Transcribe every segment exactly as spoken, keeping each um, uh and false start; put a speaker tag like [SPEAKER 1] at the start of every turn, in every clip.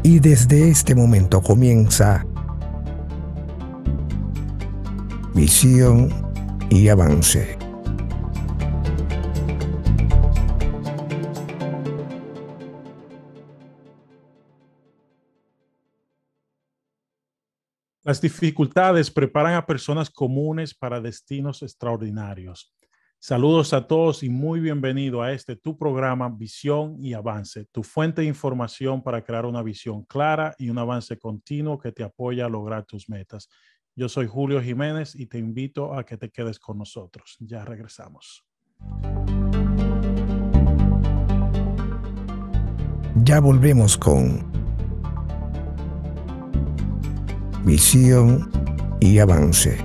[SPEAKER 1] Y desde este momento comienza Visión y Avance.
[SPEAKER 2] Las dificultades preparan a personas comunes para destinos extraordinarios. Saludos a todos y muy bienvenido a este tu programa Visión y Avance, tu fuente de información para crear una visión clara y un avance continuo que te apoya a lograr tus metas. Yo soy Julio Jiménez y te invito a que te quedes con nosotros. Ya regresamos.
[SPEAKER 1] Ya volvemos con Visión y Avance.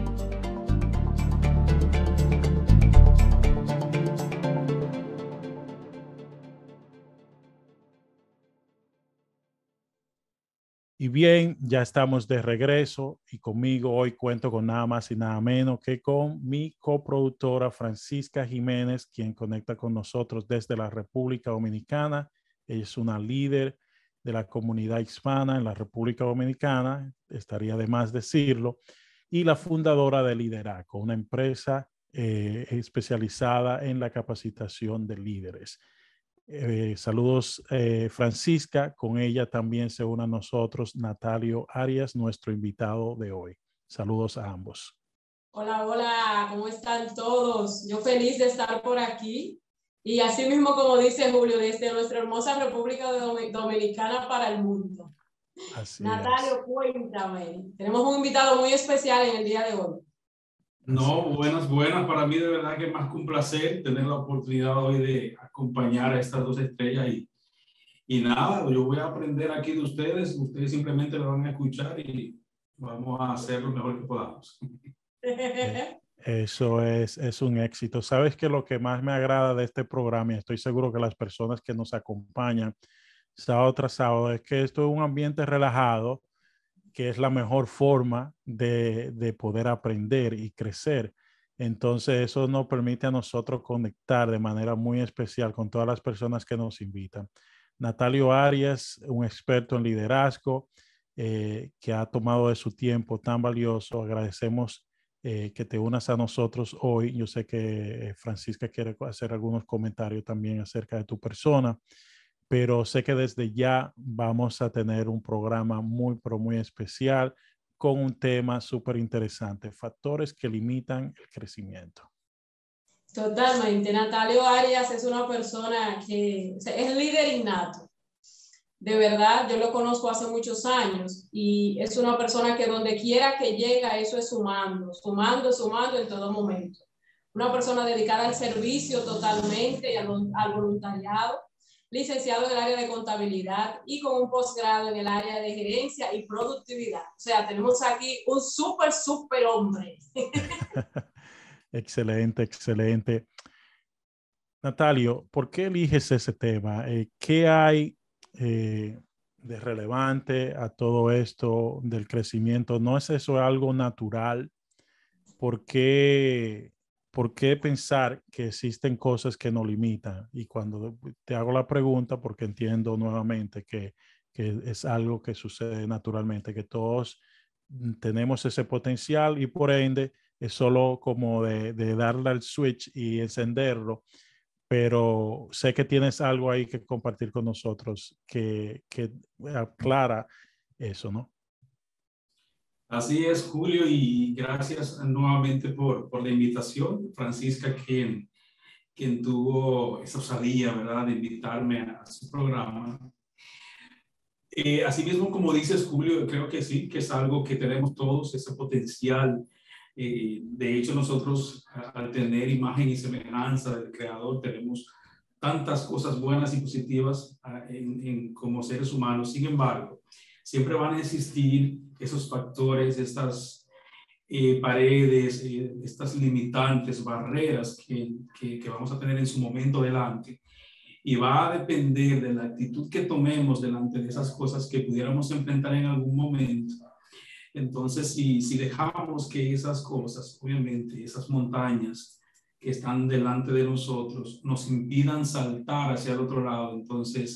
[SPEAKER 2] Y bien, ya estamos de regreso y conmigo hoy cuento con nada más y nada menos que con mi coproductora Francisca Jiménez, quien conecta con nosotros desde la República Dominicana. Ella es una líder de la comunidad hispana en la República Dominicana, estaría de más decirlo, y la fundadora de Lideraco, una empresa eh, especializada en la capacitación de líderes. Eh, saludos, eh, Francisca. Con ella también se une a nosotros Natalio Arias, nuestro invitado de hoy. Saludos a ambos.
[SPEAKER 3] Hola, hola, ¿cómo están todos? Yo feliz de estar por aquí. Y así mismo, como dice Julio, desde nuestra hermosa República Dominicana para el mundo.
[SPEAKER 2] Así
[SPEAKER 3] Natalio,
[SPEAKER 2] es.
[SPEAKER 3] cuéntame. Tenemos un invitado muy especial en el día de hoy.
[SPEAKER 4] No, buenas, buenas. Para mí de verdad que es más que un placer tener la oportunidad hoy de acompañar a estas dos estrellas y, y nada, yo voy a aprender aquí de ustedes, ustedes simplemente lo van a escuchar y vamos a hacer lo mejor que podamos.
[SPEAKER 2] Eso es, es un éxito. Sabes que lo que más me agrada de este programa, y estoy seguro que las personas que nos acompañan sábado tras sábado, es que esto es un ambiente relajado, que es la mejor forma de, de poder aprender y crecer. Entonces eso nos permite a nosotros conectar de manera muy especial con todas las personas que nos invitan. Natalio Arias, un experto en liderazgo, eh, que ha tomado de su tiempo tan valioso. Agradecemos eh, que te unas a nosotros hoy. Yo sé que eh, Francisca quiere hacer algunos comentarios también acerca de tu persona, pero sé que desde ya vamos a tener un programa muy, pero muy especial con un tema súper interesante, factores que limitan el crecimiento.
[SPEAKER 3] Totalmente. Natalio Arias es una persona que es líder innato. De verdad, yo lo conozco hace muchos años y es una persona que donde quiera que llega, eso es sumando, sumando, sumando en todo momento. Una persona dedicada al servicio totalmente y al, al voluntariado, licenciado en el área de contabilidad y con un posgrado en el área de gerencia y productividad. O sea, tenemos aquí un súper, súper hombre.
[SPEAKER 2] Excelente, excelente. Natalio, ¿por qué eliges ese tema? Eh, ¿Qué hay eh, de relevante a todo esto del crecimiento? ¿No es eso algo natural? ¿Por qué, por qué pensar que existen cosas que nos limitan? Y cuando te hago la pregunta, porque entiendo nuevamente que, que es algo que sucede naturalmente, que todos tenemos ese potencial y por ende es solo como de, de darle al switch y encenderlo. Pero sé que tienes algo ahí que compartir con nosotros que, que aclara eso, ¿no?
[SPEAKER 4] Así es, Julio, y gracias nuevamente por, por la invitación. Francisca, quien, quien tuvo esa osadía, ¿verdad?, de invitarme a su programa. Eh, asimismo, como dices, Julio, creo que sí, que es algo que tenemos todos, ese potencial. Eh, de hecho, nosotros, al tener imagen y semejanza del Creador, tenemos tantas cosas buenas y positivas en, en, como seres humanos. Sin embargo, siempre van a existir esos factores, estas eh, paredes, eh, estas limitantes, barreras que, que, que vamos a tener en su momento delante. Y va a depender de la actitud que tomemos delante de esas cosas que pudiéramos enfrentar en algún momento. Entonces, si, si dejamos que esas cosas, obviamente, esas montañas que están delante de nosotros, nos impidan saltar hacia el otro lado, entonces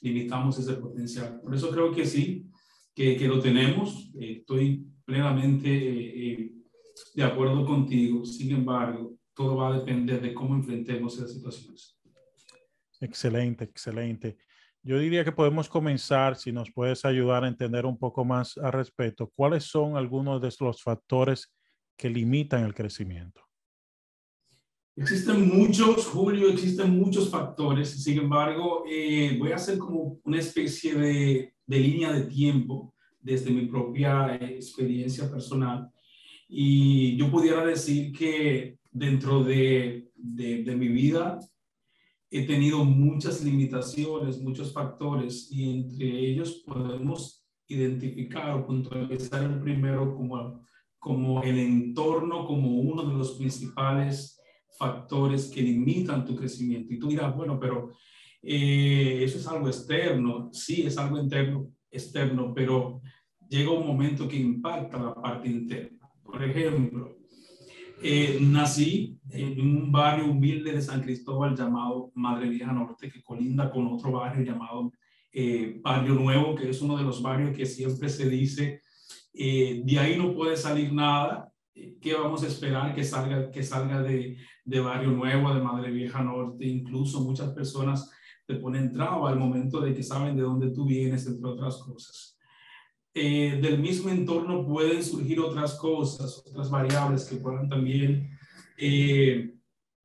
[SPEAKER 4] limitamos ese potencial. Por eso creo que sí, que, que lo tenemos. Eh, estoy plenamente eh, eh, de acuerdo contigo. Sin embargo, todo va a depender de cómo enfrentemos esas situaciones.
[SPEAKER 2] Excelente, excelente. Yo diría que podemos comenzar, si nos puedes ayudar a entender un poco más al respecto, ¿cuáles son algunos de los factores que limitan el crecimiento?
[SPEAKER 4] Existen muchos, Julio, existen muchos factores. Sin embargo, eh, voy a hacer como una especie de, de línea de tiempo desde mi propia eh, experiencia personal. Y yo pudiera decir que dentro de, de, de mi vida he tenido muchas limitaciones, muchos factores, y entre ellos podemos identificar o puntualizar el primero como, como el entorno, como uno de los principales factores que limitan tu crecimiento. Y tú dirás, bueno, pero eh, eso es algo externo. Sí, es algo interno, externo, pero llega un momento que impacta la parte interna. Por ejemplo, Eh, nací en un barrio humilde de San Cristóbal llamado Madre Vieja Norte, que colinda con otro barrio llamado eh, Barrio Nuevo, que es uno de los barrios que siempre se dice, eh, de ahí no puede salir nada. ¿Qué vamos a esperar que salga, que salga de, de Barrio Nuevo, de Madre Vieja Norte? Incluso muchas personas te ponen traba al momento de que saben de dónde tú vienes, entre otras cosas. Eh, del mismo entorno pueden surgir otras cosas, otras variables que puedan también eh,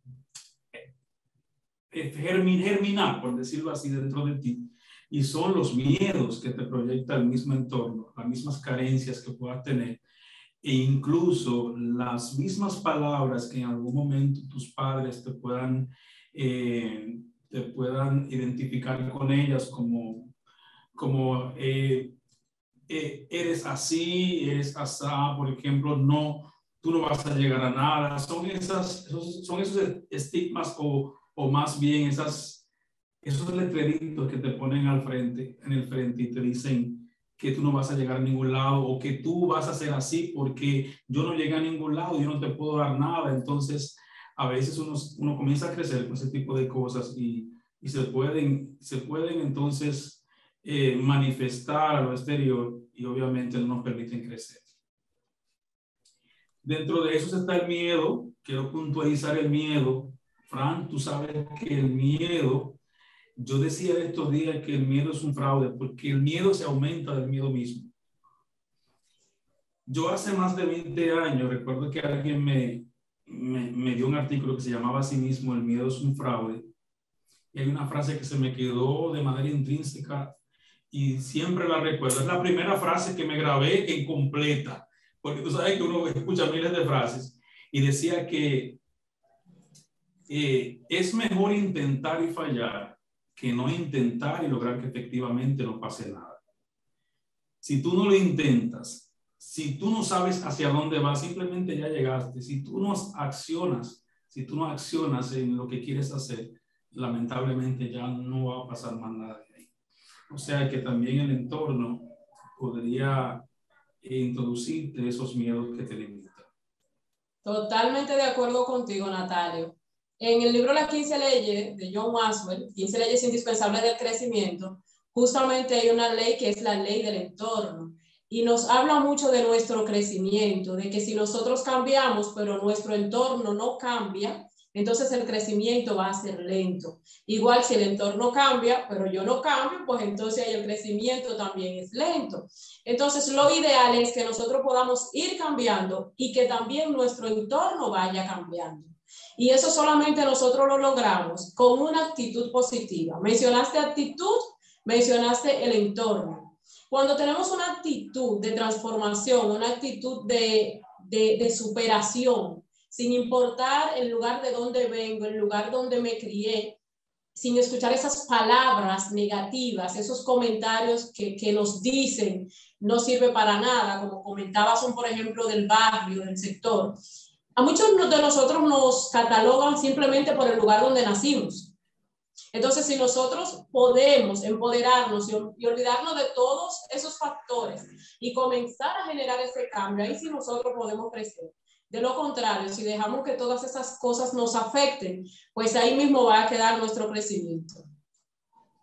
[SPEAKER 4] germinar, por decirlo así, dentro de ti. Y son los miedos que te proyecta el mismo entorno, las mismas carencias que puedas tener, e incluso las mismas palabras que en algún momento tus padres te puedan, eh, te puedan identificar con ellas como, como eh, Eh, eres así, eres asá, por ejemplo, no, tú no vas a llegar a nada. Son, esas, esos, son esos estigmas o, o más bien esas, esos letreritos que te ponen al frente, en el frente y te dicen que tú no vas a llegar a ningún lado o que tú vas a ser así porque yo no llegué a ningún lado, yo no te puedo dar nada. Entonces, a veces uno, uno comienza a crecer con ese tipo de cosas y, y se, pueden, se pueden entonces Eh, manifestar a lo exterior y obviamente no nos permiten crecer. Dentro de eso está el miedo. Quiero puntualizar el miedo. Fran, tú sabes que el miedo, yo decía estos días que el miedo es un fraude porque el miedo se aumenta del miedo mismo. Yo hace más de veinte años recuerdo que alguien me, me, me dio un artículo que se llamaba a sí mismo El miedo es un fraude. Y hay una frase que se me quedó de manera intrínseca y siempre la recuerdo. Es la primera frase que me grabé en completa, porque tú sabes que uno escucha miles de frases, y decía que eh, es mejor intentar y fallar que no intentar y lograr que efectivamente no pase nada. Si tú no lo intentas, si tú no sabes hacia dónde vas, simplemente ya llegaste. Si tú no accionas, si tú no accionas en lo que quieres hacer, lamentablemente ya no va a pasar más nada. O sea que también el entorno podría introducirte esos miedos que te limitan.
[SPEAKER 3] Totalmente de acuerdo contigo, Natalio. En el libro Las quince leyes de John Maxwell, quince leyes indispensables del crecimiento, justamente hay una ley que es la ley del entorno. Y nos habla mucho de nuestro crecimiento, de que si nosotros cambiamos, pero nuestro entorno no cambia, entonces el crecimiento va a ser lento. Igual si el entorno cambia, pero yo no cambio, pues entonces el crecimiento también es lento. Entonces lo ideal es que nosotros podamos ir cambiando y que también nuestro entorno vaya cambiando. Y eso solamente nosotros lo logramos con una actitud positiva. Mencionaste actitud, mencionaste el entorno. Cuando tenemos una actitud de transformación, una actitud de, de, de superación, sin importar el lugar de donde vengo, el lugar donde me crié, sin escuchar esas palabras negativas, esos comentarios que, que nos dicen no sirve para nada, como comentabas, por ejemplo, del barrio, del sector. A muchos de nosotros nos catalogan simplemente por el lugar donde nacimos. Entonces, si nosotros podemos empoderarnos y, y olvidarnos de todos esos factores y comenzar a generar ese cambio, ahí sí nosotros podemos crecer. De lo contrario, si dejamos que todas esas cosas nos afecten, pues ahí mismo va a quedar nuestro crecimiento.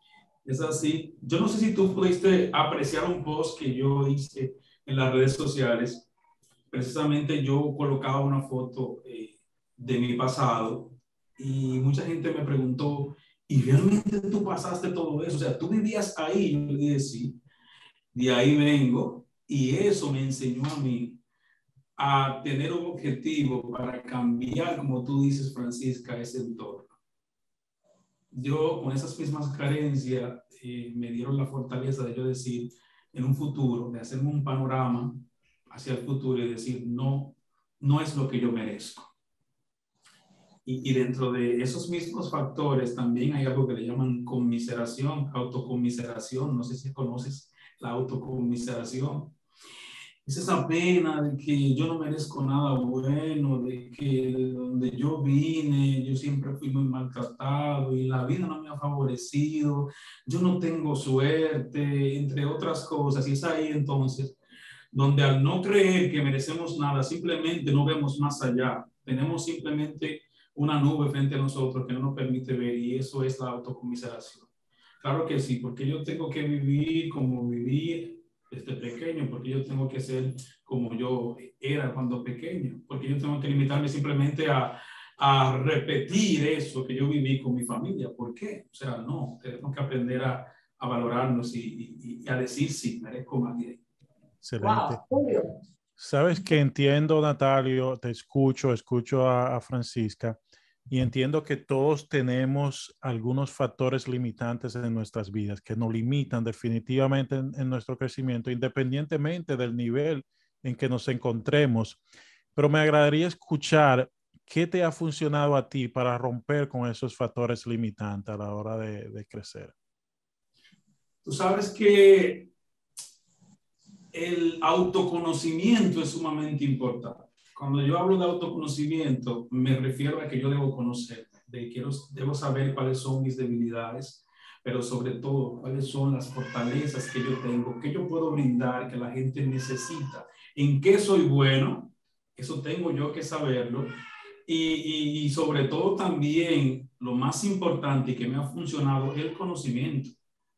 [SPEAKER 4] Es así. Yo no sé si tú pudiste apreciar un post que yo hice en las redes sociales. Precisamente yo colocaba una foto eh, de mi pasado y mucha gente me preguntó, ¿y realmente tú pasaste todo eso? O sea, ¿tú vivías ahí? Yo le dije, sí, de ahí vengo. Y eso me enseñó a mí a tener un objetivo para cambiar, como tú dices, Francisca, ese entorno. Yo con esas mismas carencias eh, me dieron la fortaleza de yo decir en un futuro, de hacerme un panorama hacia el futuro y decir, no, no es lo que yo merezco. Y, y dentro de esos mismos factores también hay algo que le llaman conmiseración, autoconmiseración. No sé si conoces la autoconmiseración. Es esa pena de que yo no merezco nada bueno, de que de donde yo vine, yo siempre fui muy maltratado y la vida no me ha favorecido, yo no tengo suerte, entre otras cosas. Y es ahí entonces donde al no creer que merecemos nada, simplemente no vemos más allá. Tenemos simplemente una nube frente a nosotros que no nos permite ver, y eso es la autoconmiseración. Claro que sí, porque yo tengo que vivir como viví desde pequeño, porque yo tengo que ser como yo era cuando pequeño, porque yo tengo que limitarme simplemente a, a repetir eso que yo viví con mi familia. ¿Por qué? O sea, no, tenemos que aprender a, a valorarnos y, y, y a decir sí, merezco más bien.
[SPEAKER 2] Excelente.
[SPEAKER 3] Wow.
[SPEAKER 2] Sabes que entiendo, Natalio, te escucho, escucho a, a Francisca y entiendo que todos tenemos algunos factores limitantes en nuestras vidas que nos limitan definitivamente en, en nuestro crecimiento, independientemente del nivel en que nos encontremos. Pero me agradaría escuchar qué te ha funcionado a ti para romper con esos factores limitantes a la hora de, de crecer.
[SPEAKER 4] Tú sabes que el autoconocimiento es sumamente importante. Cuando yo hablo de autoconocimiento, me refiero a que yo debo conocerme, de que debo saber cuáles son mis debilidades, pero sobre todo cuáles son las fortalezas que yo tengo, que yo puedo brindar, que la gente necesita, en qué soy bueno, eso tengo yo que saberlo, y, y, y sobre todo también lo más importante y que me ha funcionado es el conocimiento.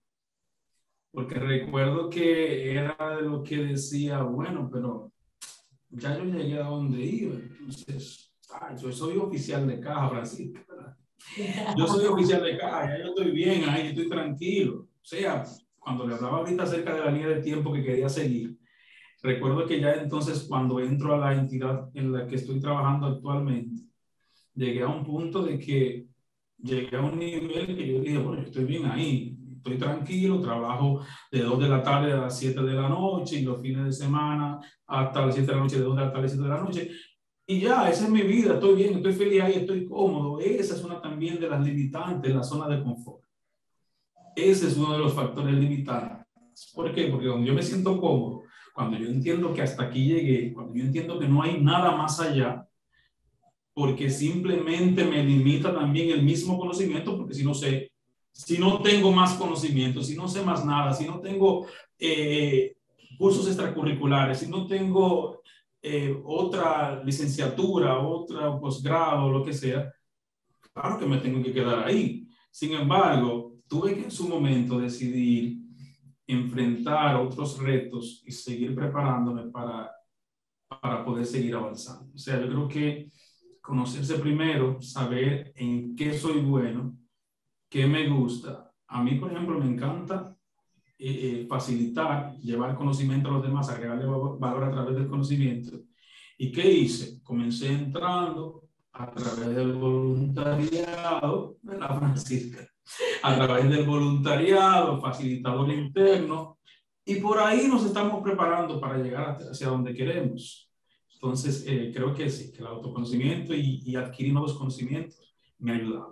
[SPEAKER 4] Porque recuerdo que era de lo que decía, bueno, pero ya yo llegué a donde iba, entonces, ay, yo soy oficial de caja, Francisco, ¿verdad? Yo soy oficial de caja, ya yo estoy bien ahí, estoy tranquilo. O sea, cuando le hablaba ahorita acerca de la línea de tiempo que quería seguir, recuerdo que ya entonces cuando entro a la entidad en la que estoy trabajando actualmente, llegué a un punto de que llegué a un nivel que yo dije, bueno, yo estoy bien ahí. Estoy tranquilo, trabajo de dos de la tarde a las siete de la noche y los fines de semana hasta las siete de la noche, de dos de la tarde a siete de la noche. Y ya, esa es mi vida, estoy bien, estoy feliz ahí, estoy cómodo. Esa es una también de las limitantes, la zona de confort. Ese es uno de los factores limitantes. ¿Por qué? Porque cuando yo me siento cómodo, cuando yo entiendo que hasta aquí llegué, cuando yo entiendo que no hay nada más allá, porque simplemente me limita también el mismo conocimiento, porque si no sé, si no tengo más conocimiento, si no sé más nada, si no tengo eh, cursos extracurriculares, si no tengo eh, otra licenciatura, otra posgrado, lo que sea, claro que me tengo que quedar ahí. Sin embargo, tuve que en su momento decidir enfrentar otros retos y seguir preparándome para, para poder seguir avanzando. O sea, yo creo que conocerse primero, saber en qué soy bueno, qué me gusta. A mí, por ejemplo, me encanta eh, facilitar, llevar conocimiento a los demás, agregarle valor a través del conocimiento. ¿Y qué hice? Comencé entrando a través del voluntariado, ¿verdad, Francisca? A través del voluntariado, facilitador interno, y por ahí nos estamos preparando para llegar hacia donde queremos. Entonces, eh, creo que sí, que el autoconocimiento y, y adquirir nuevos conocimientos me ha ayudado.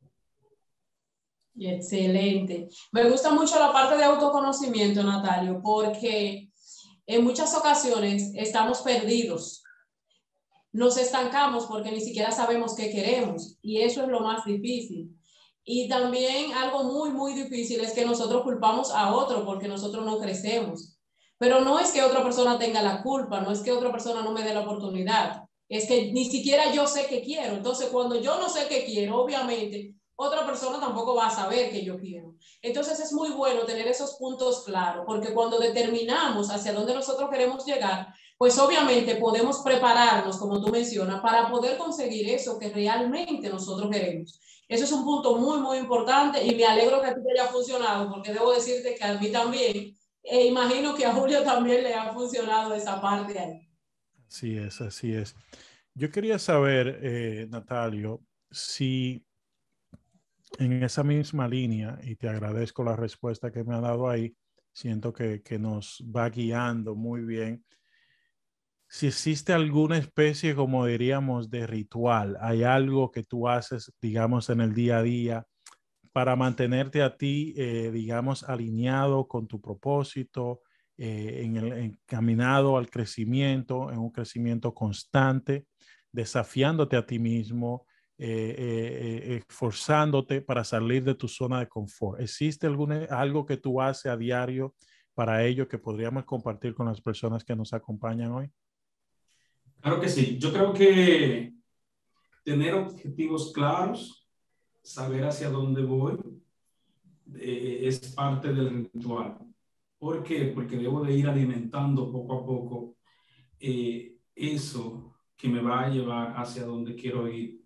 [SPEAKER 3] Excelente. Me gusta mucho la parte de autoconocimiento, Natalio, porque en muchas ocasiones estamos perdidos. Nos estancamos porque ni siquiera sabemos qué queremos y eso es lo más difícil. Y también algo muy, muy difícil es que nosotros culpamos a otro porque nosotros no crecemos. Pero no es que otra persona tenga la culpa, no es que otra persona no me dé la oportunidad. Es que ni siquiera yo sé qué quiero. Entonces, cuando yo no sé qué quiero, obviamente, otra persona tampoco va a saber que yo quiero. Entonces es muy bueno tener esos puntos claros, porque cuando determinamos hacia dónde nosotros queremos llegar, pues obviamente podemos prepararnos, como tú mencionas, para poder conseguir eso que realmente nosotros queremos. Eso es un punto muy, muy importante y me alegro que a ti te haya funcionado, porque debo decirte que a mí también, e imagino que a Julio también le ha funcionado esa parte ahí.
[SPEAKER 2] Así es, así es. Yo quería saber, eh, Natalio, si en esa misma línea, y te agradezco la respuesta que me ha dado ahí, siento que, que nos va guiando muy bien. Si existe alguna especie, como diríamos, de ritual, hay algo que tú haces, digamos, en el día a día para mantenerte a ti, eh, digamos, alineado con tu propósito, eh, en el, encaminado al crecimiento, en un crecimiento constante, desafiándote a ti mismo, eh, eh, eh, esforzándote para salir de tu zona de confort. ¿Existe alguna, algo que tú haces a diario para ello que podríamos compartir con las personas que nos acompañan hoy?
[SPEAKER 4] Claro que sí. Yo creo que tener objetivos claros, saber hacia dónde voy, eh, es parte del ritual. ¿Por qué? Porque debo de ir alimentando poco a poco eh, eso que me va a llevar hacia donde quiero ir.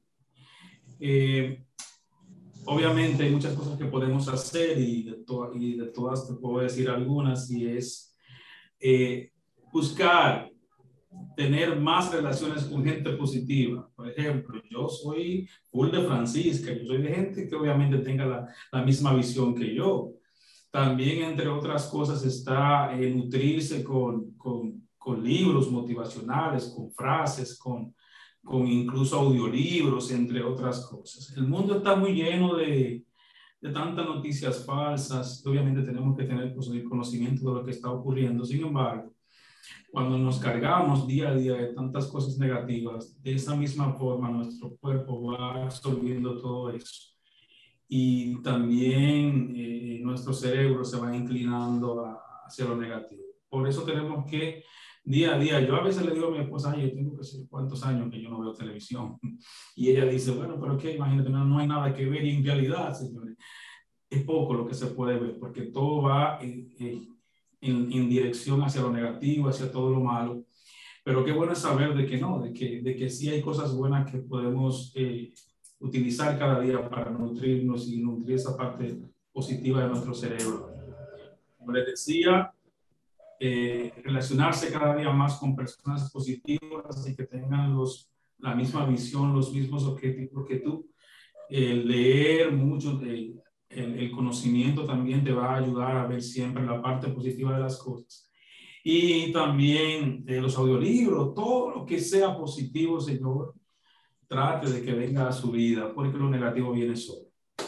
[SPEAKER 4] Eh, obviamente hay muchas cosas que podemos hacer y de, to y de todas te puedo decir algunas, y es eh, buscar tener más relaciones con gente positiva. Por ejemplo, yo soy full de Francisca, yo soy de gente que obviamente tenga la, la misma visión que yo. También, entre otras cosas, está eh, nutrirse con, con, con libros motivacionales, con frases, con, con incluso audiolibros, entre otras cosas. El mundo está muy lleno de, de tantas noticias falsas. Obviamente tenemos que tener conocimiento de lo que está ocurriendo. Sin embargo, cuando nos cargamos día a día de tantas cosas negativas, de esa misma forma nuestro cuerpo va absorbiendo todo eso. Y también eh, nuestro cerebro se va inclinando a, hacia lo negativo. Por eso tenemos que día a día, yo a veces le digo a mi esposa, yo tengo que sé cuántos años que yo no veo televisión. Y ella dice, bueno, pero qué, imagínate, no, no hay nada que ver. Y en realidad, señores, es poco lo que se puede ver, porque todo va en, en, en, en dirección hacia lo negativo, hacia todo lo malo. Pero qué bueno es saber de que no, de que, de que sí hay cosas buenas que podemos eh, utilizar cada día para nutrirnos y nutrir esa parte positiva de nuestro cerebro. Como les decía, eh, relacionarse cada día más con personas positivas y que tengan los, la misma visión, los mismos objetivos que tú. Eh, leer mucho, de, el, el conocimiento también te va a ayudar a ver siempre la parte positiva de las cosas. Y también eh, los audiolibros, todo lo que sea positivo, Señor, trate de que venga a su vida, porque lo negativo viene solo.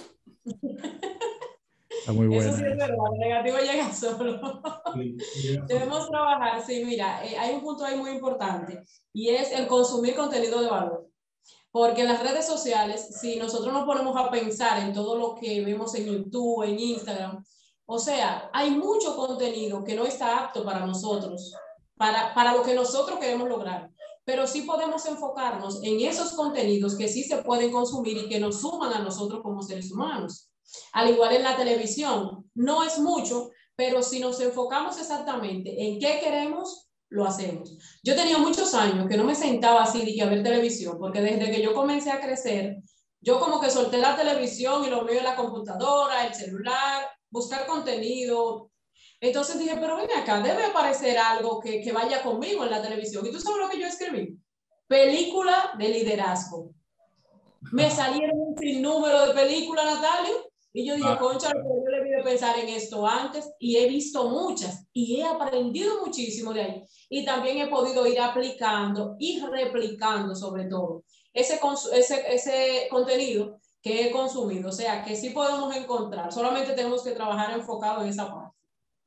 [SPEAKER 2] Está muy buena.
[SPEAKER 3] Eso sí es verdad, el negativo llega solo.
[SPEAKER 4] Sí, llega
[SPEAKER 3] Debemos
[SPEAKER 4] solo.
[SPEAKER 3] trabajar, sí, mira, eh, hay un punto ahí muy importante y es el consumir contenido de valor. Porque en las redes sociales, si nosotros nos ponemos a pensar en todo lo que vemos en YouTube, en Instagram, o sea, hay mucho contenido que no está apto para nosotros, para, para lo que nosotros queremos lograr. Pero sí podemos enfocarnos en esos contenidos que sí se pueden consumir y que nos suman a nosotros como seres humanos. Al igual en la televisión, no es mucho, pero si nos enfocamos exactamente en qué queremos, lo hacemos. Yo tenía muchos años que no me sentaba así de que a ver televisión, porque desde que yo comencé a crecer, yo como que solté la televisión y lo veo en la computadora, el celular, buscar contenido. Entonces dije, pero ven acá, debe aparecer algo que, que vaya conmigo en la televisión. ¿Y tú sabes lo que yo escribí? Película de liderazgo. Me salieron un sinnúmero de películas, Natalia. Y yo dije, concha, yo debí de pensar en esto antes, y he visto muchas y he aprendido muchísimo de ahí. Y también he podido ir aplicando y replicando sobre todo ese, ese, ese contenido que he consumido. O sea, que sí podemos encontrar, solamente tenemos que trabajar enfocado en esa parte.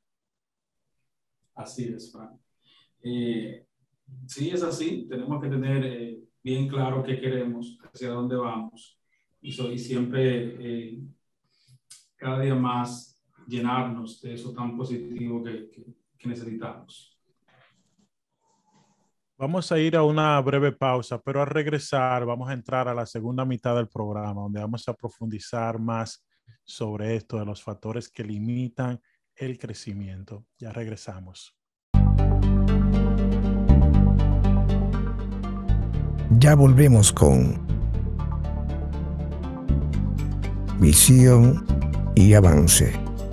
[SPEAKER 4] Así es, Fran. Eh, sí, es así. Tenemos que tener eh, bien claro qué queremos, hacia dónde vamos. Y, so, y siempre... Eh, cada día más llenarnos de eso tan positivo que, que, que necesitamos.
[SPEAKER 2] Vamos a ir a una breve pausa, pero al regresar vamos a entrar a la segunda mitad del programa, donde vamos a profundizar más sobre esto de los factores que limitan el crecimiento. Ya regresamos.
[SPEAKER 1] Ya volvemos con Visión y Avance.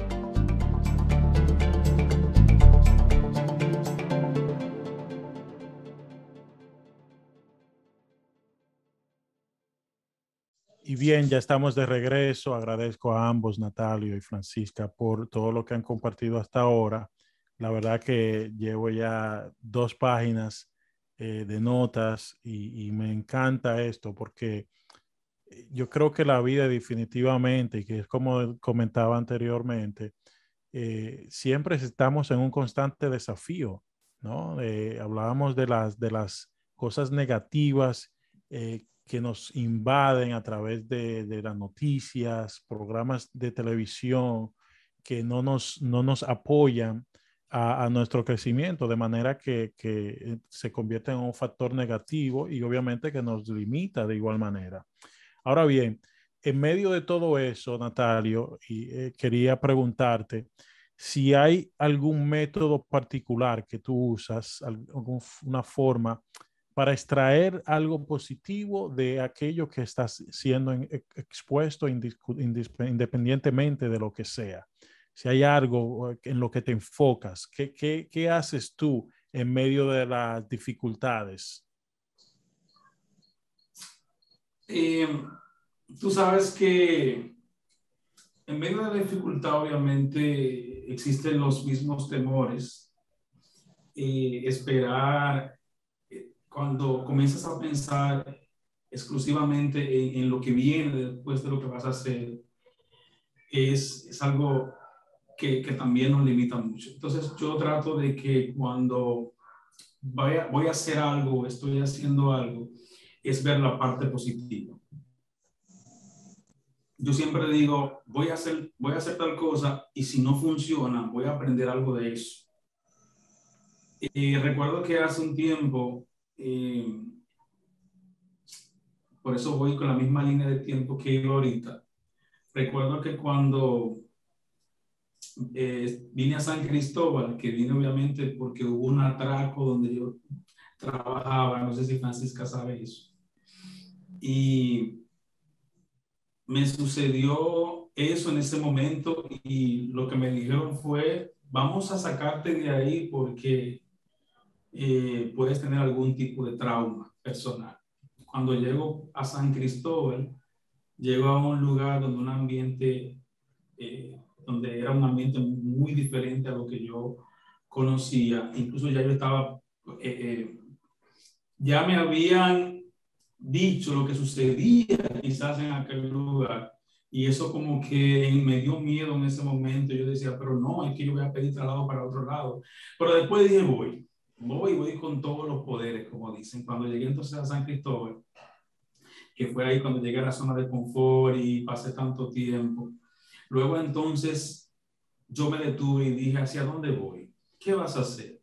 [SPEAKER 2] Y bien, ya estamos de regreso. Agradezco a ambos, Natalio y Francisca, por todo lo que han compartido hasta ahora. La verdad que llevo ya dos páginas eh, de notas y, y me encanta esto porque yo creo que la vida definitivamente, y que es como comentaba anteriormente, eh, siempre estamos en un constante desafío, ¿no? Eh, hablábamos de las, de las cosas negativas eh, que nos invaden a través de, de las noticias, programas de televisión que no nos, no nos apoyan a, a nuestro crecimiento, de manera que, que se convierte en un factor negativo y obviamente que nos limita de igual manera. Ahora bien, en medio de todo eso, Natalio, y, eh, quería preguntarte si hay algún método particular que tú usas, alguna forma para extraer algo positivo de aquello que estás siendo en, expuesto independientemente de lo que sea. Si hay algo en lo que te enfocas, ¿qué, qué, qué haces tú en medio de las dificultades?
[SPEAKER 4] Eh, tú sabes que en medio de la dificultad obviamente existen los mismos temores. Eh, esperar, eh, cuando comienzas a pensar exclusivamente en, en lo que viene después de lo que vas a hacer, es, es algo que, que también nos limita mucho. Entonces yo trato de que cuando vaya, voy a hacer algo, estoy haciendo algo, es ver la parte positiva. Yo siempre digo, voy a hacer, voy a hacer tal cosa y si no funciona, voy a aprender algo de eso. Eh, recuerdo que hace un tiempo, eh, por eso voy con la misma línea de tiempo que iba ahorita. Recuerdo que cuando eh, vine a San Cristóbal, que vine obviamente porque hubo un atraco donde yo trabajaba, no sé si Francisca sabe eso. Y me sucedió eso en ese momento y lo que me dijeron fue, vamos a sacarte de ahí porque eh, puedes tener algún tipo de trauma personal. Cuando llego a San Cristóbal, llego a un lugar donde un ambiente, eh, donde era un ambiente muy diferente a lo que yo conocía. Incluso ya yo estaba, eh, eh, ya me habían dicho lo que sucedía quizás en aquel lugar y eso como que me dio miedo en ese momento. Yo decía, pero no, es que yo voy a pedir traslado para otro lado. Pero después dije, voy, voy, voy con todos los poderes, como dicen. Cuando llegué entonces a San Cristóbal, que fue ahí cuando llegué a la zona de confort y pasé tanto tiempo. Luego entonces yo me detuve y dije, ¿hacia dónde voy? ¿Qué vas a hacer?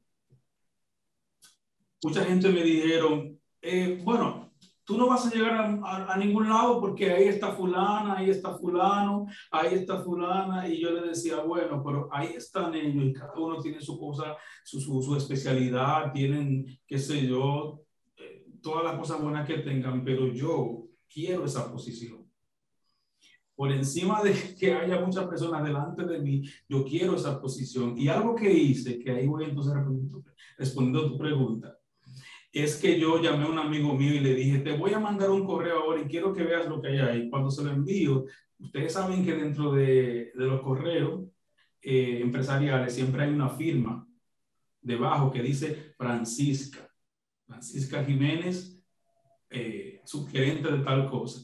[SPEAKER 4] Mucha gente me dijeron, eh, bueno, tú no vas a llegar a, a, a ningún lado porque ahí está fulana, ahí está fulano, ahí está fulana. Y yo le decía, bueno, pero ahí están ellos y cada uno tiene su cosa, su, su, su especialidad, tienen, qué sé yo, eh, todas las cosas buenas que tengan, pero yo quiero esa posición. Por encima de que haya muchas personas delante de mí, yo quiero esa posición. Y algo que hice, que ahí voy entonces respondiendo a tu pregunta, es que yo llamé a un amigo mío y le dije, te voy a mandar un correo ahora y quiero que veas lo que hay ahí. Cuando se lo envío, ustedes saben que dentro de, de los correos eh, empresariales siempre hay una firma debajo que dice Francisca, Francisca Jiménez, eh, subgerente de tal cosa.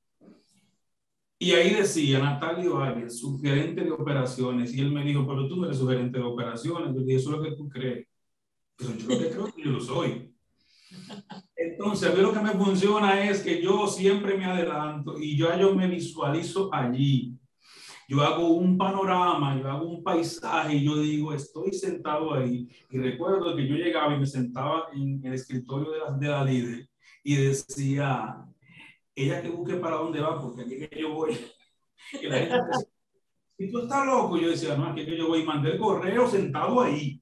[SPEAKER 4] Y ahí decía Natalio Arias, subgerente de operaciones. Y él me dijo, pero tú no eres subgerente de operaciones. Yo dije, eso es lo que tú crees. Pero yo lo que creo es que yo lo soy. Entonces, a mí lo que me funciona es que yo siempre me adelanto y yo, yo me visualizo allí. Yo hago un panorama, yo hago un paisaje y yo digo, estoy sentado ahí. Y recuerdo que yo llegaba y me sentaba en el escritorio de la, de la líder y decía, ella que busque para dónde va, porque aquí que yo voy. Y la gente decía, ¿y tú estás loco? Yo decía, no, aquí que yo voy y mandé el correo sentado ahí.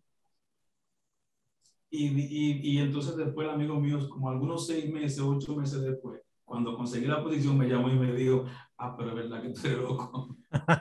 [SPEAKER 4] Y, y, y entonces después el amigo mío, como algunos seis meses, ocho meses después, cuando conseguí la posición, me llamó y me dijo, ah, pero es verdad que tú eres loco.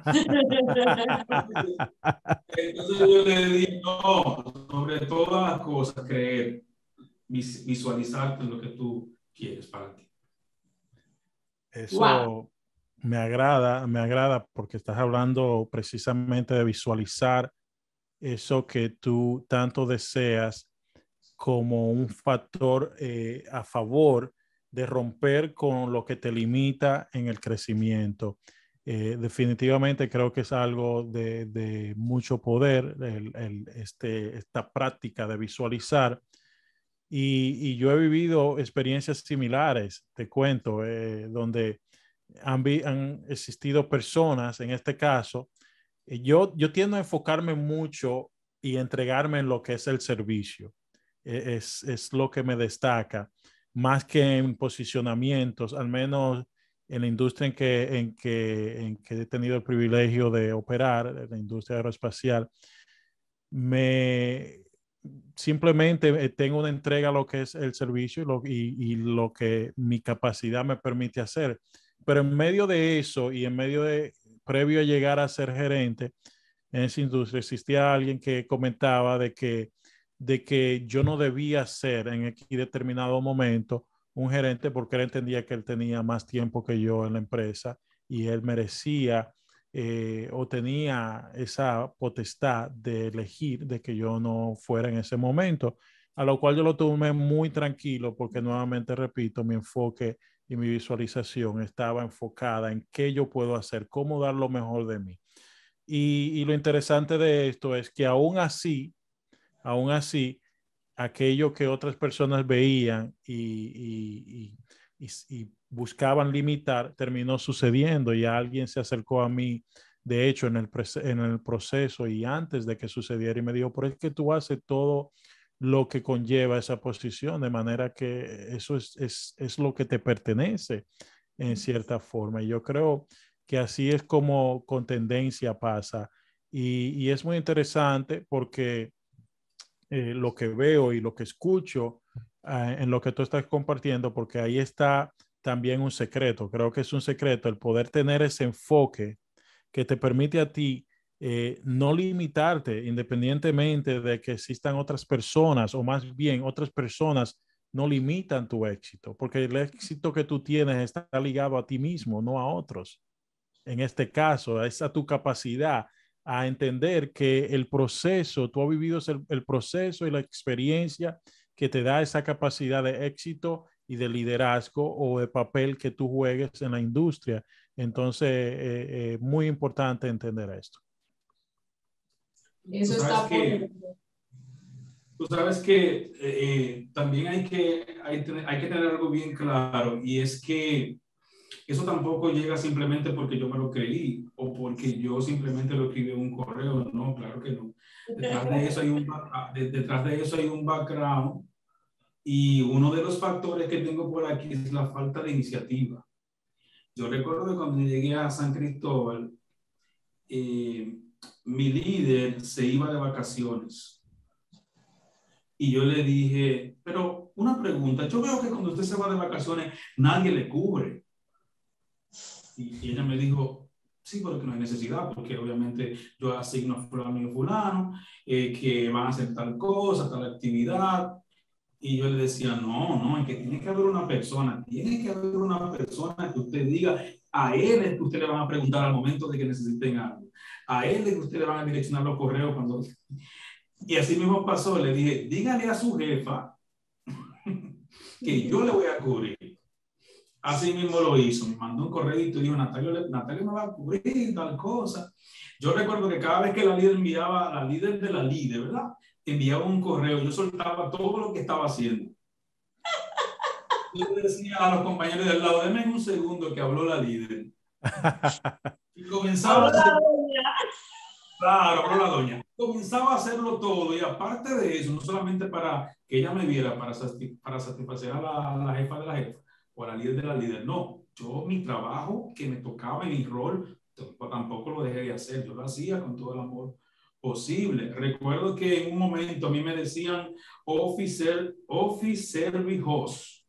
[SPEAKER 4] Entonces yo le dije, no, sobre todas las cosas, creer, visualizarte lo que tú quieres para ti.
[SPEAKER 2] Eso
[SPEAKER 3] Wow.
[SPEAKER 2] me agrada, me agrada porque estás hablando precisamente de visualizar eso que tú tanto deseas como un factor eh, a favor de romper con lo que te limita en el crecimiento. Eh, definitivamente creo que es algo de, de mucho poder, el, el, este, esta práctica de visualizar. Y, y, yo he vivido experiencias similares, te cuento, eh, donde han, vi, han existido personas, en este caso, eh, yo, yo tiendo a enfocarme mucho y entregarme en lo que es el servicio. Eh, es, es lo que me destaca, más que en posicionamientos, al menos en la industria en que, en que, en que he tenido el privilegio de operar, en la industria aeroespacial. Me simplemente tengo una entrega a lo que es el servicio y lo, y, y lo que mi capacidad me permite hacer. Pero en medio de eso y en medio de, previo a llegar a ser gerente en esa industria, existía alguien que comentaba de que, de que yo no debía ser en X determinado momento un gerente porque él entendía que él tenía más tiempo que yo en la empresa y él merecía eh, o tenía esa potestad de elegir de que yo no fuera en ese momento, a lo cual yo lo tomé muy tranquilo porque nuevamente repito, mi enfoque y mi visualización estaba enfocada en qué yo puedo hacer, cómo dar lo mejor de mí. Y, y lo interesante de esto es que aún así, aún así, aquello que otras personas veían y, y, y, y buscaban limitar, terminó sucediendo y alguien se acercó a mí, de hecho, en el, en el proceso y antes de que sucediera y me dijo, pero es que tú haces todo lo que conlleva esa posición, de manera que eso es, es, es lo que te pertenece en cierta forma. Y yo creo que así es como con tendencia pasa. Y, y es muy interesante porque eh, lo que veo y lo que escucho eh, en lo que tú estás compartiendo, porque ahí está también un secreto. Creo que es un secreto el poder tener ese enfoque que te permite a ti eh, no limitarte independientemente de que existan otras personas o más bien otras personas no limitan tu éxito, porque el éxito que tú tienes está ligado a ti mismo, no a otros. En este caso, es a tu capacidad a entender que el proceso, tú has vivido el, el proceso y la experiencia que te da esa capacidad de éxito y de liderazgo o de papel que tú juegues en la industria. Entonces, eh, eh, muy importante entender esto.
[SPEAKER 3] Eso
[SPEAKER 4] tú sabes
[SPEAKER 3] está
[SPEAKER 4] que,
[SPEAKER 3] por...
[SPEAKER 4] tú sabes que eh, también hay que, hay, hay que tener algo bien claro, y es que eso tampoco llega simplemente porque yo me lo creí o porque yo simplemente lo escribí en un correo. No, claro que no. Detrás de eso hay un, detrás de eso hay un background, y uno de los factores que tengo por aquí es la falta de iniciativa. Yo recuerdo que cuando llegué a San Cristóbal, eh, mi líder se iba de vacaciones y yo le dije, pero una pregunta, yo veo que cuando usted se va de vacaciones nadie le cubre. Y, y ella me dijo, sí, pero que no hay necesidad, porque obviamente yo asigno a fulano y fulano, eh, que van a hacer tal cosa, tal actividad. Y yo le decía, no, no, es que tiene que haber una persona, tiene que haber una persona que usted diga, a él es que usted le van a preguntar al momento de que necesiten algo. A él es que usted le van a direccionar los correos cuando... Y así mismo pasó, le dije, dígale a su jefa que yo le voy a cubrir. Así mismo lo hizo, me mandó un correo y dijo, Natalia, Natalia me va a cubrir tal cosa. Yo recuerdo que cada vez que la líder enviaba, la líder de la líder, ¿verdad? Enviaba un correo, yo soltaba todo lo que estaba haciendo. Yo le decía a los compañeros del lado, denme un segundo que habló la líder. Y comenzaba a hacer, Claro, pero la doña comenzaba a hacerlo todo y aparte de eso, no solamente para que ella me viera, para, para satisfacer a la, a la jefa de la jefa o a la líder de la líder, no, yo mi trabajo que me tocaba en mi rol, tampoco lo dejé de hacer, yo lo hacía con todo el amor posible. Recuerdo que en un momento a mí me decían officer, office service host.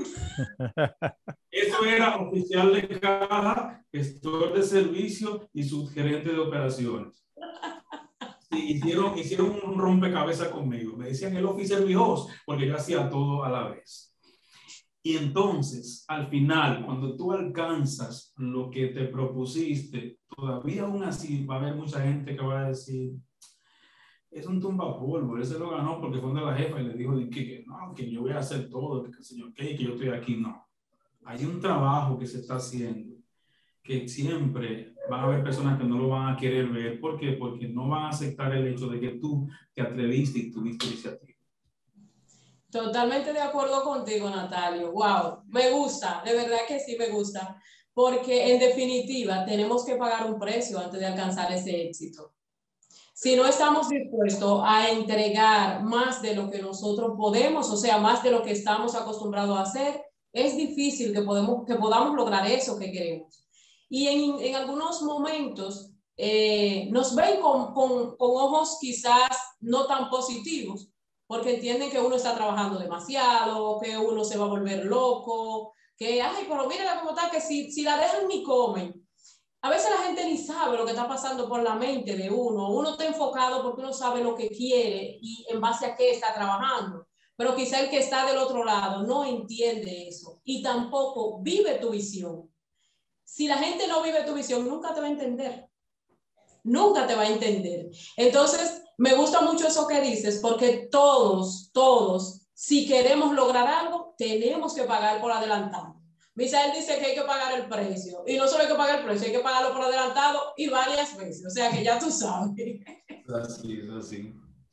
[SPEAKER 4] Eso era oficial de caja, gestor de servicio y subgerente de operaciones. Sí, hicieron, hicieron un rompecabezas conmigo. Me decían el office service host porque yo hacía todo a la vez. Y entonces, al final, cuando tú alcanzas lo que te propusiste, todavía aún así va a haber mucha gente que va a decir, es un tumbapolvo, ese lo ganó porque fue de la jefa y le dijo que, que no, que yo voy a hacer todo, que, señor, que, que yo estoy aquí. No. Hay un trabajo que se está haciendo que siempre van a haber personas que no lo van a querer ver. ¿Por qué? Porque no van a aceptar el hecho de que tú te atreviste y tuviste iniciativa.
[SPEAKER 3] Totalmente de acuerdo contigo, Natalio. Wow, me gusta, de verdad que sí me gusta, porque en definitiva tenemos que pagar un precio antes de alcanzar ese éxito. Si no estamos dispuestos a entregar más de lo que nosotros podemos, o sea, más de lo que estamos acostumbrados a hacer, es difícil que, podemos, que podamos lograr eso que queremos. Y en, en algunos momentos eh, nos ven con, con, con ojos quizás no tan positivos, porque entienden que uno está trabajando demasiado, que uno se va a volver loco, que, ay, pero mírala cómo está, que si, si la dejan ni comen. A veces la gente ni sabe lo que está pasando por la mente de uno. Uno está enfocado porque uno sabe lo que quiere y en base a qué está trabajando. Pero quizá el que está del otro lado no entiende eso y tampoco vive tu visión. Si la gente no vive tu visión, nunca te va a entender. Nunca te va a entender. Entonces, me gusta mucho eso que dices, porque todos, todos, si queremos lograr algo, tenemos que pagar por adelantado. Misael dice que hay que pagar el precio, y no solo hay que pagar el precio, hay que pagarlo por adelantado y varias veces, o sea que ya tú sabes.
[SPEAKER 4] Así es, así.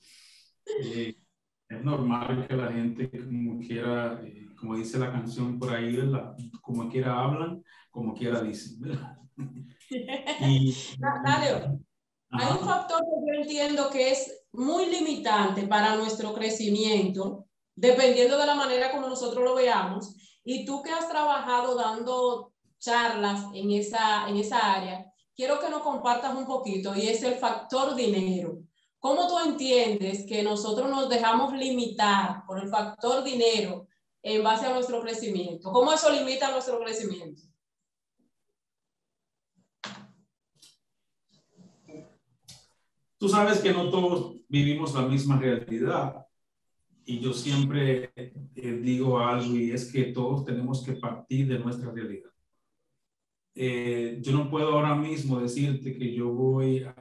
[SPEAKER 4] Eh, es normal que la gente como quiera, eh, como dice la canción por ahí, ¿verdad? Como quiera hablan, como quiera dicen, ¿verdad? Y,
[SPEAKER 3] Natalio, hay un factor que yo entiendo que es muy limitante para nuestro crecimiento, dependiendo de la manera como nosotros lo veamos, y tú que has trabajado dando charlas en esa, en esa área, quiero que nos compartas un poquito, y es el factor dinero. ¿Cómo tú entiendes que nosotros nos dejamos limitar por el factor dinero en base a nuestro crecimiento? ¿Cómo eso limita nuestro crecimiento?
[SPEAKER 4] Tú sabes que no todos vivimos la misma realidad y yo siempre eh, digo algo y es que todos tenemos que partir de nuestra realidad. Eh, yo no puedo ahora mismo decirte que yo voy a,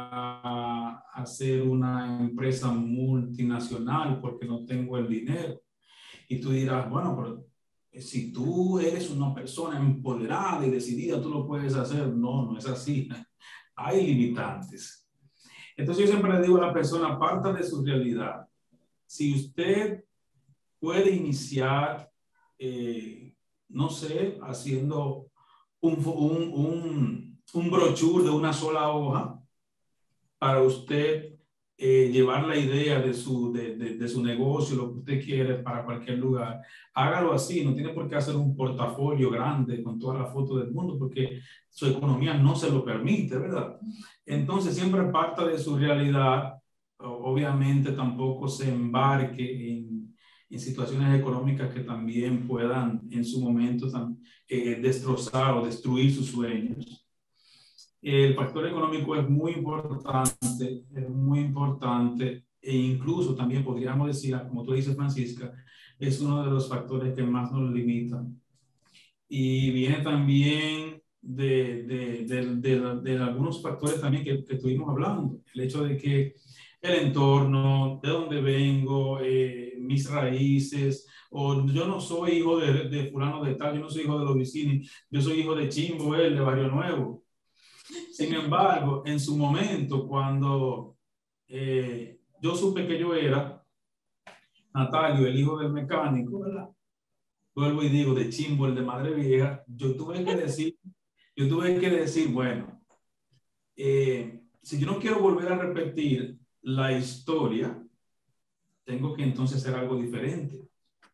[SPEAKER 4] a hacer una empresa multinacional porque no tengo el dinero. Y tú dirás, bueno, pero si tú eres una persona empoderada y decidida, tú lo puedes hacer. No, no es así. Hay limitantes. Entonces yo siempre le digo a la persona, parta de su realidad. Si usted puede iniciar, eh, no sé, haciendo un, un, un, un brochure de una sola hoja para usted eh, llevar la idea de su, de, de, de su negocio, lo que usted quiere para cualquier lugar, hágalo así. No tiene por qué hacer un portafolio grande con todas las fotos del mundo porque su economía no se lo permite, ¿verdad? Entonces siempre parta de su realidad. Obviamente tampoco se embarque en, en situaciones económicas que también puedan en su momento eh, destrozar o destruir sus sueños. El factor económico es muy importante, es muy importante e incluso también podríamos decir, como tú dices, Francisca, es uno de los factores que más nos limitan. Y viene también de, de, de, de, de algunos factores también que, que estuvimos hablando. El hecho de que el entorno, de dónde vengo, eh, mis raíces, o yo no soy hijo de, de fulano de tal, yo no soy hijo de los vecinos, yo soy hijo de Chimbo, él, de Barrio Nuevo. Sin embargo, en su momento, cuando eh, yo supe que yo era Natalio, el hijo del mecánico, ¿verdad? Vuelvo y digo, de Chimbo, el de Madre Vieja, yo tuve que decir, yo tuve que decir, bueno, eh, si yo no quiero volver a repetir la historia, tengo que entonces hacer algo diferente.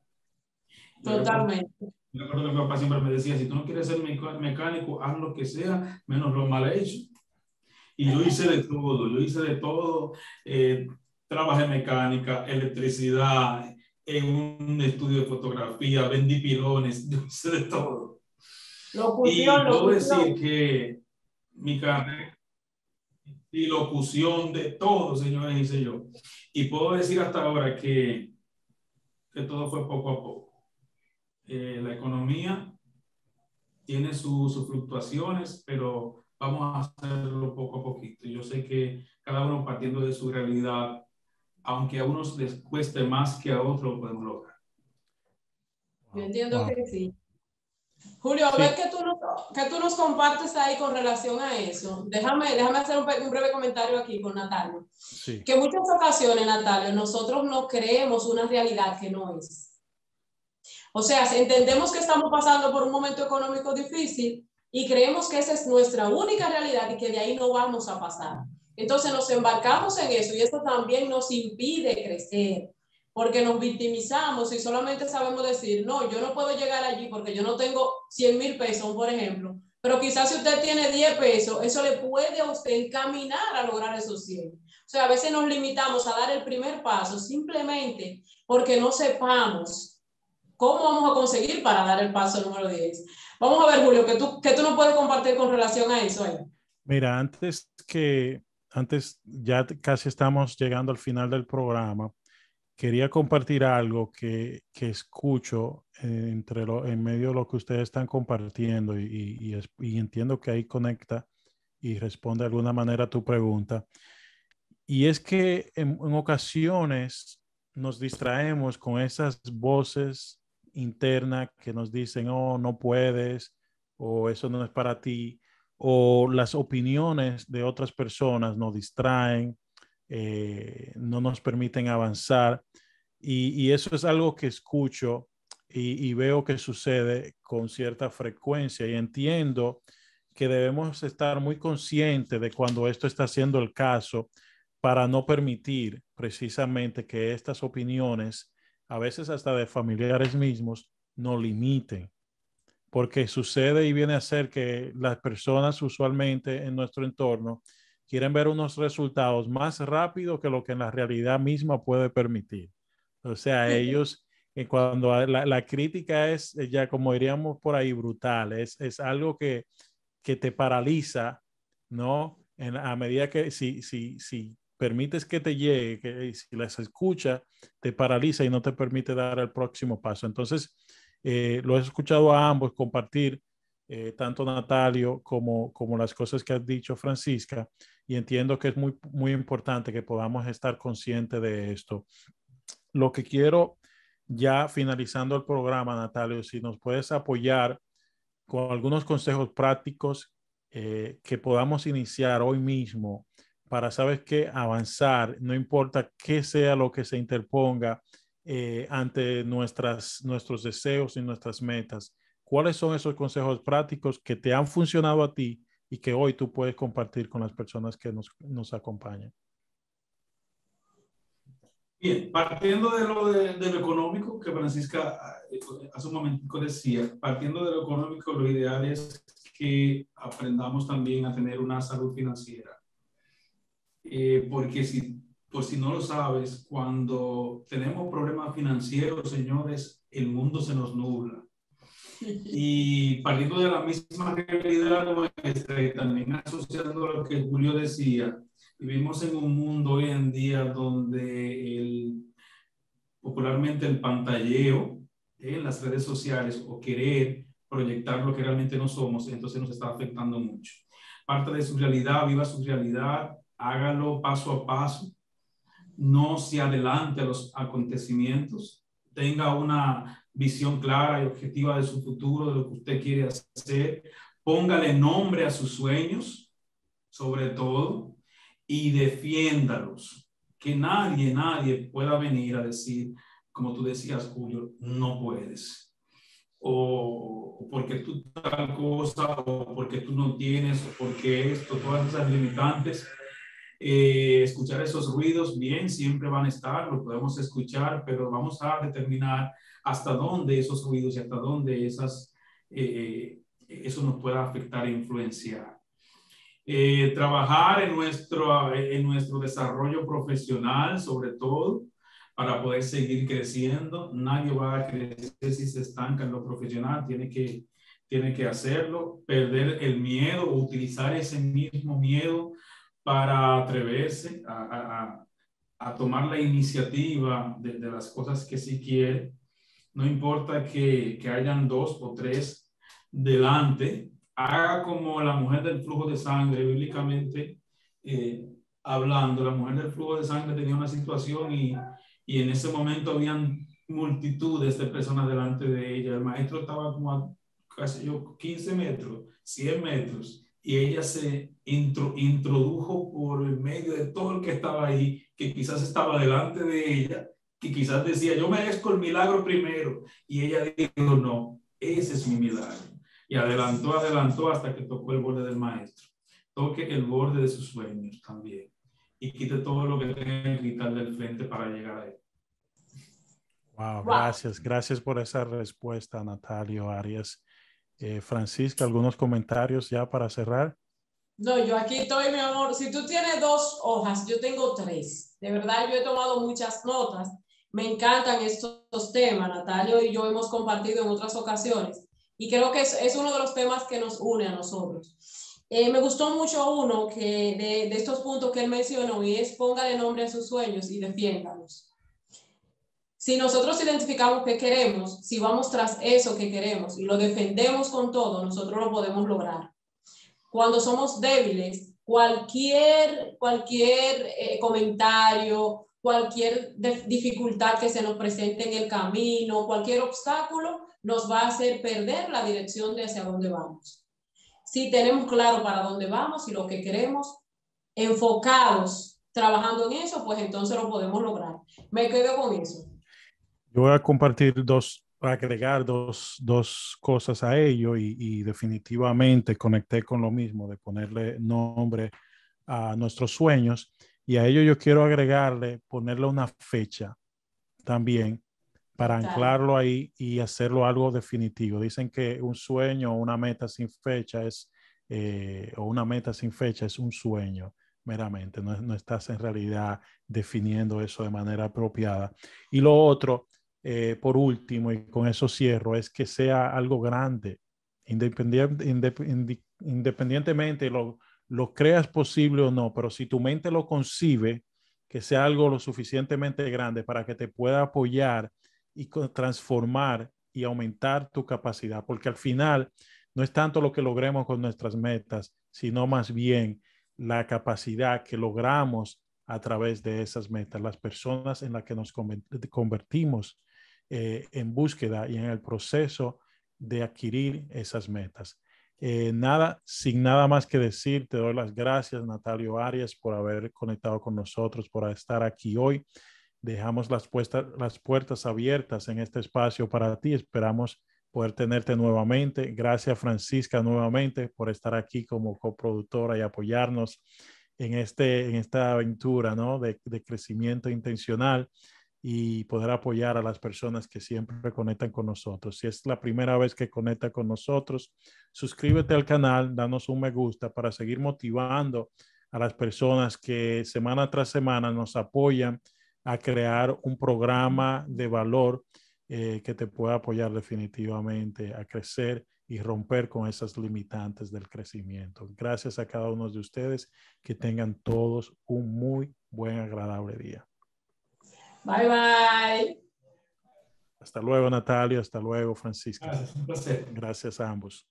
[SPEAKER 3] Totalmente.
[SPEAKER 4] Me acuerdo que mi papá siempre me decía, si tú no quieres ser mecánico, haz lo que sea, menos lo mal hecho. Y yo hice de todo, yo hice de todo. Eh, trabajé en mecánica, electricidad, en un estudio de fotografía, vendí pilones, yo hice de todo.
[SPEAKER 3] Locución,
[SPEAKER 4] y puedo
[SPEAKER 3] locución.
[SPEAKER 4] decir que mi carrera y locución de todo, señores, hice yo. Y puedo decir hasta ahora que, que todo fue poco a poco. Eh, la economía tiene su, sus fluctuaciones, pero vamos a hacerlo poco a poquito. Yo sé que cada uno partiendo de su realidad, aunque a unos les cueste más que a otros, lo podemos lograr.
[SPEAKER 3] Yo entiendo
[SPEAKER 2] Wow.
[SPEAKER 3] que sí. Julio, a
[SPEAKER 2] Sí.
[SPEAKER 3] ver qué tú, nos, qué tú nos compartes ahí con relación a eso. Déjame, déjame hacer un, un breve comentario aquí con Natalio.
[SPEAKER 2] Sí.
[SPEAKER 3] Que en muchas ocasiones, Natalio, nosotros no creemos una realidad que no es. O sea, si entendemos que estamos pasando por un momento económico difícil y creemos que esa es nuestra única realidad y que de ahí no vamos a pasar. Entonces nos embarcamos en eso y eso también nos impide crecer. Porque nos victimizamos y solamente sabemos decir, no, yo no puedo llegar allí porque yo no tengo cien mil pesos, por ejemplo, pero quizás si usted tiene diez pesos, eso le puede a usted encaminar a lograr esos cien. O sea, a veces nos limitamos a dar el primer paso simplemente porque no sepamos cómo vamos a conseguir para dar el paso número diez. Vamos a ver, Julio, ¿qué tú, qué tú nos puedes compartir con relación a eso ahí?
[SPEAKER 2] Mira, antes que, antes ya casi estamos llegando al final del programa, quería compartir algo que, que escucho eh, entre lo, en medio de lo que ustedes están compartiendo y, y, y, y entiendo que ahí conecta y responde de alguna manera a tu pregunta. Y es que en, en ocasiones nos distraemos con esas voces internas que nos dicen, oh, no puedes, o eso no es para ti, o las opiniones de otras personas nos distraen, eh, no nos permiten avanzar. Y, y eso es algo que escucho y, y veo que sucede con cierta frecuencia y entiendo que debemos estar muy conscientes de cuando esto está siendo el caso para no permitir precisamente que estas opiniones, a veces hasta de familiares mismos, nos limiten. Porque sucede y viene a ser que las personas usualmente en nuestro entorno quieren ver unos resultados más rápido que lo que en la realidad misma puede permitir. O sea, ellos, eh, cuando la, la crítica es, eh, ya como diríamos por ahí, brutal, es, es algo que, que te paraliza, ¿no? En, a medida que si, si, si permites que te llegue, que si las escuchas, te paraliza y no te permite dar el próximo paso. Entonces, eh, lo he escuchado a ambos compartir, eh, tanto Natalio como, como las cosas que has dicho, Francisca, y entiendo que es muy, muy importante que podamos estar conscientes de esto. Lo que quiero, ya finalizando el programa, Natalio, si nos puedes apoyar con algunos consejos prácticos eh, que podamos iniciar hoy mismo para, ¿sabes qué? Avanzar, no importa qué sea lo que se interponga eh, ante nuestras, nuestros deseos y nuestras metas. ¿Cuáles son esos consejos prácticos que te han funcionado a ti y que hoy tú puedes compartir con las personas que nos, nos acompañan?
[SPEAKER 4] Bien, partiendo de lo, de, de lo económico que Francisca hace un momento decía, partiendo de lo económico, lo ideal es que aprendamos también a tener una salud financiera. Eh, porque si, por si no lo sabes, cuando tenemos problemas financieros, señores, el mundo se nos nubla. Y partiendo de la misma realidad nuestra y también asociando lo que Julio decía, vivimos en un mundo hoy en día donde el, popularmente el pantalleo eh, en las redes sociales o querer proyectar lo que realmente no somos, entonces nos está afectando mucho. Parte de su realidad, viva su realidad, hágalo paso a paso, no se adelante a los acontecimientos, tenga una visión clara y objetiva de su futuro, de lo que usted quiere hacer, póngale nombre a sus sueños, sobre todo, y defiéndalos. Que nadie, nadie pueda venir a decir, como tú decías, Julio, no puedes. O, o porque tú tal cosa, o porque tú no tienes, o porque esto, todas esas limitantes Eh, escuchar esos ruidos, bien, siempre van a estar, lo podemos escuchar, pero vamos a determinar hasta dónde esos ruidos y hasta dónde esas, eh, eso nos pueda afectar e influenciar. Eh, trabajar en nuestro, en nuestro desarrollo profesional, sobre todo, para poder seguir creciendo. Nadie va a crecer si se estanca en lo profesional, tiene que, tiene que hacerlo, perder el miedo, utilizar ese mismo miedo para atreverse a, a, a tomar la iniciativa de, de las cosas que sí quiere. No importa que, que hayan dos o tres delante, haga como la mujer del flujo de sangre, bíblicamente eh, hablando. La mujer del flujo de sangre tenía una situación y, y en ese momento habían multitudes de personas delante de ella. El maestro estaba como a casi yo, quince metros, cien metros, y ella se intro, introdujo por el medio de todo el que estaba ahí, que quizás estaba delante de ella, que quizás decía, yo merezco el milagro primero, y ella dijo, no, ese es mi milagro. Y adelantó, adelantó hasta que tocó el borde del maestro. Toque el borde de sus sueños también. Y quite todo lo que tenga que quitar del frente para llegar a él.
[SPEAKER 2] Wow, gracias. Gracias por esa respuesta, Natalio Arias. Eh, Francisca, ¿algunos comentarios ya para cerrar?
[SPEAKER 3] No, yo aquí estoy, mi amor. Si tú tienes dos hojas, yo tengo tres. De verdad, yo he tomado muchas notas. Me encantan estos temas. Natalio y yo hemos compartido en otras ocasiones. Y creo que es, es uno de los temas que nos une a nosotros. Eh, me gustó mucho uno que de, de estos puntos que él mencionó, y es póngale nombre a sus sueños y defiéndalos. Si nosotros identificamos qué queremos, si vamos tras eso que queremos y lo defendemos con todo, nosotros lo podemos lograr. Cuando somos débiles, cualquier, cualquier eh, comentario, cualquier dificultad que se nos presente en el camino, cualquier obstáculo, nos va a hacer perder la dirección de hacia dónde vamos. Si tenemos claro para dónde vamos y lo que queremos, enfocados, trabajando en eso, pues entonces lo podemos lograr. Me quedo con eso.
[SPEAKER 2] Yo voy a compartir dos, agregar dos, dos cosas a ello y, y definitivamente conecté con lo mismo de ponerle nombre a nuestros sueños, y a ello yo quiero agregarle, ponerle una fecha también para anclarlo ahí y hacerlo algo definitivo. Dicen que un sueño o una meta sin fecha es, eh, o una meta sin fecha es un sueño meramente, no, no estás en realidad definiendo eso de manera apropiada. Y lo otro, eh, por último, y con eso cierro, es que sea algo grande, independiente, indep, independientemente lo, lo creas posible o no, pero si tu mente lo concibe, que sea algo lo suficientemente grande para que te pueda apoyar y transformar y aumentar tu capacidad, porque al final no es tanto lo que logremos con nuestras metas, sino más bien la capacidad que logramos a través de esas metas, las personas en las que nos convertimos eh, en búsqueda y en el proceso de adquirir esas metas. Eh, nada, sin nada más que decir, te doy las gracias, Natalio Arias, por haber conectado con nosotros, por estar aquí hoy. Dejamos las, puestas, las puertas abiertas en este espacio para ti. Esperamos poder tenerte nuevamente. Gracias, Francisca, nuevamente por estar aquí como coproductora y apoyarnos en, este, en esta aventura, ¿no? de, de crecimiento intencional y poder apoyar a las personas que siempre conectan con nosotros. Si es la primera vez que conecta con nosotros, suscríbete al canal, danos un me gusta para seguir motivando a las personas que semana tras semana nos apoyan a crear un programa de valor eh, que te pueda apoyar definitivamente a crecer y romper con esas limitantes del crecimiento. Gracias a cada uno de ustedes. Que tengan todos un muy buen, agradable día.
[SPEAKER 3] Bye, bye.
[SPEAKER 2] Hasta luego, Natalio. Hasta luego, Francisca.
[SPEAKER 4] Gracias, un placer.
[SPEAKER 2] Gracias a ambos.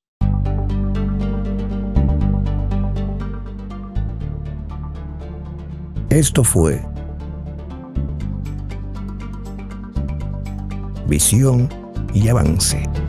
[SPEAKER 1] Esto fue Visión y Avance.